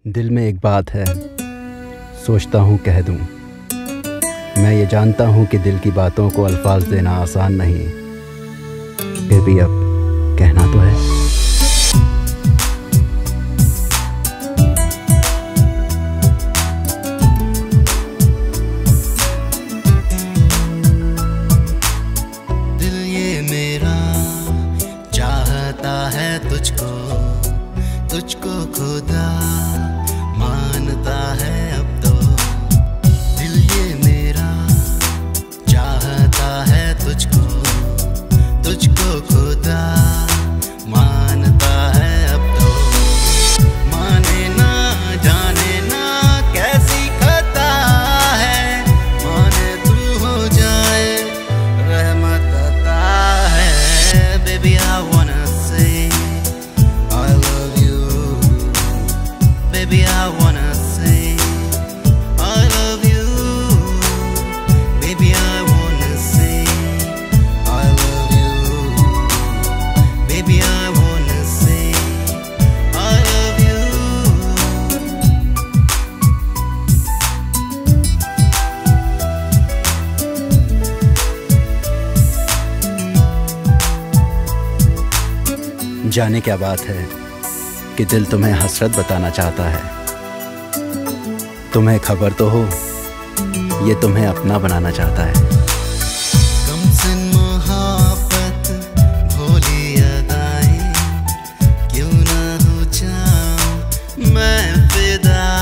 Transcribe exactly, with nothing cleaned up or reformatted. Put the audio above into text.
दिल में एक बात है, सोचता हूँ कह दूँ। मैं ये जानता हूँ कि दिल की बातों को अल्फाज देना आसान नहीं, फिर भी अब कहना तो है। दिल ये मेरा चाहता है तुझको, तुझको खुदा मानता है अब तो। दिल ये मेरा चाहता है तुझको, तुझको खुदा मानता है अब तो। माने ना जाने ना कैसी खता है, माने तू हो जाए रहमत अता है। Baby I wanna say I love you, baby I wanna say I love you, baby I wanna say I love you, baby I wanna say I love you. जाने क्या बात है कि दिल तुम्हें हसरत बताना चाहता है। तुम्हें खबर तो हो, ये तुम्हें अपना बनाना चाहता है। कमसिन मोहब्बत भोली अदाएं, क्यों ना हो जाऊं मैं फिदा।